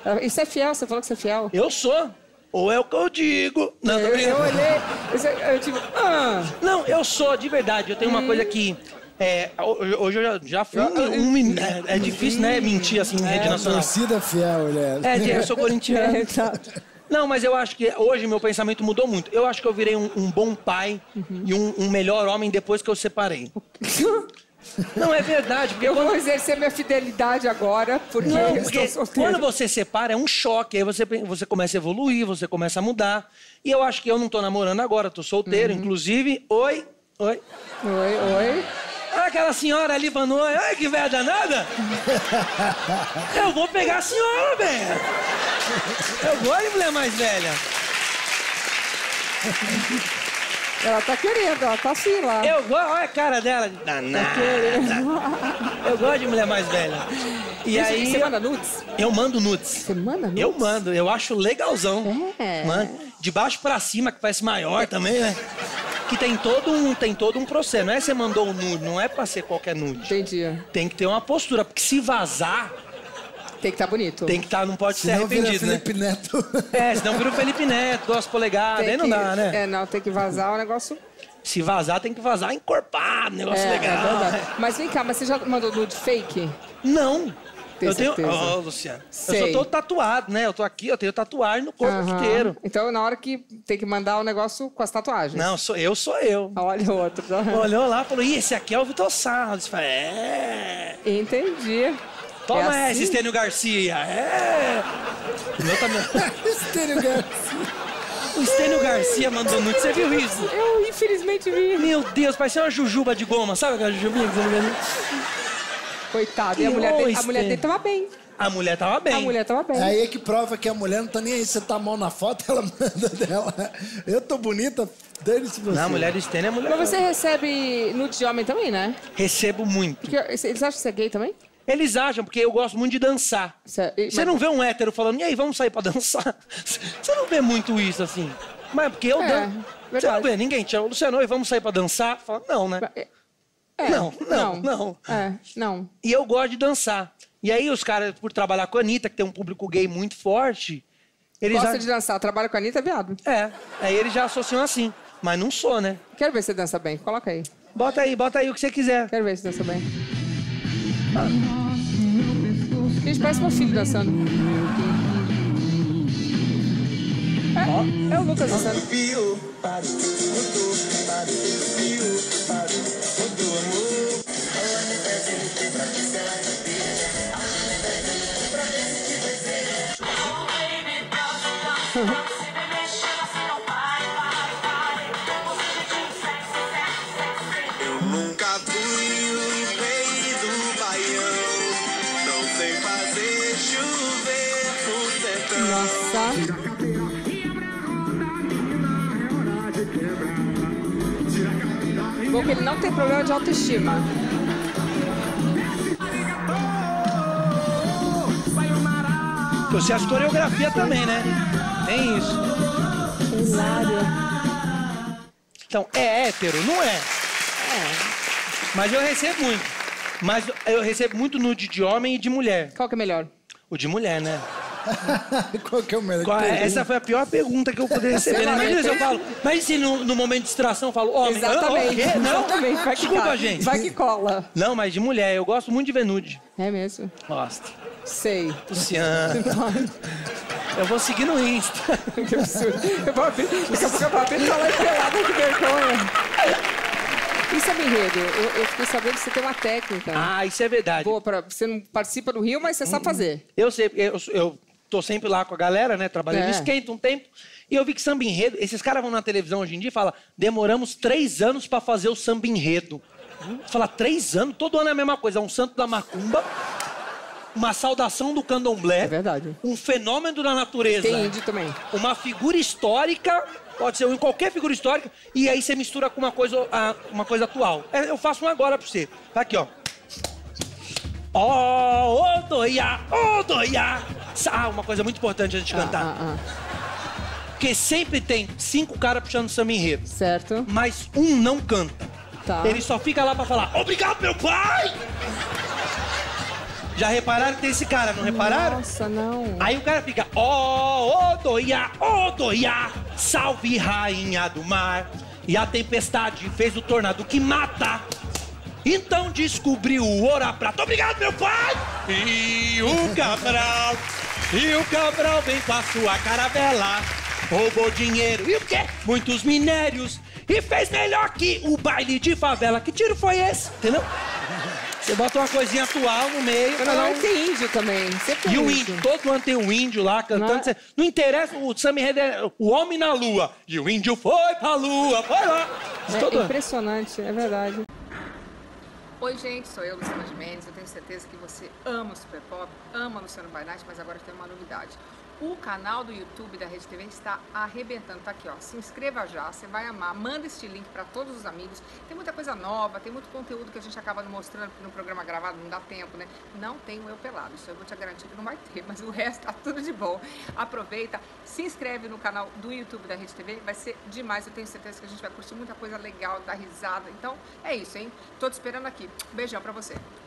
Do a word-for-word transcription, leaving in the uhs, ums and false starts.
Isso é fiel, você falou que você é fiel. Eu sou. Ou é o que eu digo. Não, eu, eu olhei, eu, eu tipo, ah. Não, eu sou, de verdade. Eu tenho uma hum. coisa que... É, hoje eu já, já fui um, um, um... É, é difícil, né, mentir assim em é, rede nacional. Torcida fiel, né? É, eu sou corintiano. É, exato. Não, mas eu acho que hoje meu pensamento mudou muito. Eu acho que eu virei um, um bom pai uhum. e um, um melhor homem depois que eu separei. Não, é verdade. Porque eu quando... vou exercer minha fidelidade agora, porque, não, eu porque estou solteiro. Quando você separa, é um choque. Aí você, você começa a evoluir, você começa a mudar. E eu acho que eu não tô namorando agora, tô solteiro. Uhum. Inclusive, oi, oi. Oi, oi. Aquela senhora ali falando, ai, que velha danada. Eu vou pegar a senhora, velho. Eu gosto de mulher mais velha. Ela tá querendo, ela tá assim lá. Eu gosto, olha a cara dela. Danada. Tá querendo. Eu gosto de mulher mais velha. E Você, aí... Você manda nudes? Eu mando nudes. Você manda nudes? Eu mando, eu acho legalzão. É. Mano, de baixo pra cima, que parece maior também, né? Que tem todo um, tem todo um processo. Não é você mandou um nude, não é pra ser qualquer nude. Entendi. Tem que ter uma postura, porque se vazar... Tem que estar tá bonito. Tem que estar, tá, não pode senão ser arrependido, vira né? Felipe Neto. É, senão vira o Felipe Neto, duas polegadas, tem aí não que, dá, né? É, não, tem que vazar o negócio... Se vazar, tem que vazar encorpado, negócio é, legal. É verdade. Mas vem cá, mas você já mandou nude fake? Não. Tem eu certeza? tenho. Ó, oh, Luciano. Sei. Eu sou todo tatuado, né? Eu tô aqui, eu tenho tatuagem no corpo uhum. inteiro. Então, na hora que tem que mandar o negócio com as tatuagens. Não, sou eu, sou eu. Olha o outro. Olhou lá e falou, ih, esse aqui é o Vitor Sarro. Você fala, é. Entendi. Toma é essa, assim? Estênio Garcia. É. O meu também. Estênio Garcia. O Estênio Garcia mandou nude, você viu isso? Eu, infelizmente, vi. Meu Deus, parecia uma jujuba de goma, sabe aquela jujubinha que você não Coitado, e a mulher, dele, a mulher dele tava bem. A mulher tava bem. A mulher tava bem. Aí é que prova que a mulher não tá nem aí. Você tá mal na foto, ela manda dela. Eu tô bonita, dane-se você. Não, a mulher do Estênio é mulher. Mas você recebe nude de homem também, né? Recebo muito. Porque eles acham que você é gay também? Eles acham, porque eu gosto muito de dançar. Cê, Você mas... não vê um hétero falando, e aí, vamos sair pra dançar? Você não vê muito isso, assim. Mas porque eu é, danço. Você não vê ninguém te chama, Luciano, oi, vamos sair pra dançar? Fala, não, né? É, não, não, não, não. É, não. E eu gosto de dançar. E aí os caras, por trabalhar com a Anitta, que tem um público gay muito forte... Eles Gosta já... de dançar, trabalha com a Anitta, é viado. É, aí eles já associam assim. Mas não sou, né? Quero ver se você dança bem, coloca aí. Bota aí, bota aí o que você quiser. Quero ver se dança bem. Ah. Gente, parece meu filho dançando. É, é o Lucas dançando. Eu nunca fui o rei do baião, não sei fazer chover no sertão. Nossa. Bom que ele não tem problema de autoestima. Você as coreografia também, né? Tem isso. Hilário. Então, é hétero? Não é. É. Mas eu recebo muito. Mas eu recebo muito nude de homem e de mulher. Qual que é melhor? O de mulher, né? Qual que é o melhor? Qual, essa foi a pior pergunta que eu poderia receber. Né? Imagina se eu falo... Mas se no, no momento de distração eu falo homem... Exatamente. Oh, não, Exatamente. Vai que desculpa, cola. gente. Vai que cola. Não, mas de mulher. Eu gosto muito de ver nude. É mesmo? Gosto. Sei. Luciano. Eu vou seguir no Insta. Que absurdo. Eu vou abrir. Daqui a pouco eu vou abrir e falar pelada de vergonha. Isso é enredo. Eu, eu fiquei sabendo que você tem uma técnica. Ah, isso é verdade. Boa, pra, você não participa do Rio, mas você sabe fazer. Eu sei, eu, eu tô sempre lá com a galera, né? Trabalhando no É. Esquenta um tempo. E eu vi que samba enredo... Esses caras vão na televisão hoje em dia e falam demoramos três anos pra fazer o samba enredo. Você fala, três anos? Todo ano é a mesma coisa. Um santo da macumba, uma saudação do candomblé. É verdade. Um fenômeno da natureza. Tem índio também. Uma figura histórica... Pode ser em qualquer figura histórica, e aí você mistura com uma coisa, uma coisa atual. Eu faço um agora pra você. Tá aqui, ó. Ó, ô, doia, ô, doia. Ah, uma coisa muito importante antes de cantar. Ah, ah, ah. Porque sempre tem cinco caras puxando samba enredo. Certo. Mas um não canta. Tá. Ele só fica lá pra falar, obrigado, meu pai! Já repararam que tem esse cara, não repararam? Nossa, não. Aí o cara fica, ó, oh, Odoiá, Odoiá, salve rainha do mar. E a tempestade fez o tornado que mata. Então descobriu o ouro a prata. Obrigado, meu pai! E o Cabral, e o Cabral vem com a sua caravela. Roubou dinheiro e o quê? Muitos minérios. E fez melhor que o baile de favela. Que tiro foi esse? Entendeu? Você bota uma coisinha atual no meio. Não, não. Tem índio também. Sempre E o índio. índio, todo ano tem um índio lá cantando. Não, Não, não interessa, o Sammy Red é o homem na lua. E o índio foi pra lua, foi lá. É Todo ano. impressionante, é verdade. Oi, gente, sou eu, Luciana Gimenez. Eu tenho certeza que você ama o Super Pop, ama o Luciano Bainate, mas agora tem uma novidade. O canal do YouTube da Rede T V está arrebentando, tá aqui, ó. Se inscreva já, você vai amar. Manda este link para todos os amigos. Tem muita coisa nova, tem muito conteúdo que a gente acaba não mostrando no programa gravado, não dá tempo, né? Não tem o Eu Pelado, isso eu vou te garantir que não vai ter, mas o resto tá tudo de bom. Aproveita, se inscreve no canal do YouTube da Rede T V, vai ser demais. Eu tenho certeza que a gente vai curtir muita coisa legal, dar risada. Então, é isso, hein? Tô te esperando aqui. Beijão pra você.